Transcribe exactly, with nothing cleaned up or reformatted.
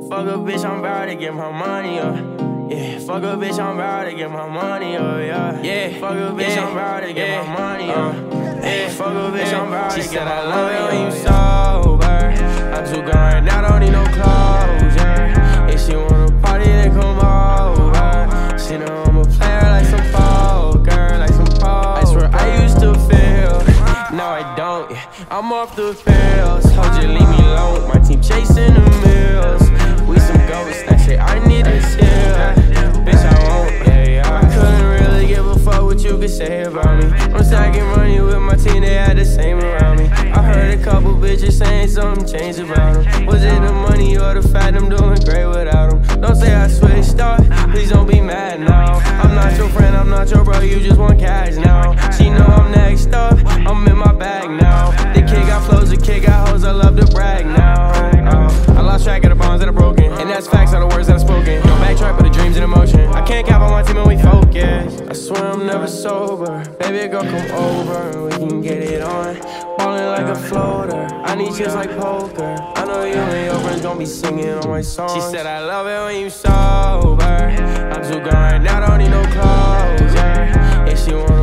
Fuck a bitch, I'm about to get my money up. Yeah, fuck a bitch, I'm about to get my money up. Yeah, yeah, fuck a bitch, I'm about to get my money up. Yeah, fuck a bitch, I'm about to get my money up. When you sober, I'm too gone right now, don't need no closure. If she wanna party, then come over. She know I'm a player like some poker, like some poker. I swear I used to feel, now I don't. Yeah, I'm off the pills. Hold you, leave me alone. My team chasing the mills. We some ghosts that say I need a chill. Bitch, I won't. Yeah, yeah. I couldn't really give a fuck what you could say about me. I'm stacking money with my team, they had the same around me. I heard a couple bitches saying something changed about them. Was it the money or the fact I'm doing great without them? Don't say I switched up, please don't be mad now. I'm not your friend, I'm not your bro, you just want cash now. She know I'm next up, I'm in my bag now. The kid got flows, the kid got hoes, I love to brag now. uh, I lost track of the bonds that are broken, and that's facts, not the words that are spoken. Don't backtrack, but the dreams in emotion. I can't cap on my team and we focus. I swear I'm never sober. Baby girl, come over and we can get it on. Ballin' like a floater, I need chips like poker. I know you and your friends gon' be singing on my songs. She said I love it when you sober. I'm too gone right now, don't need no closure. If she wanna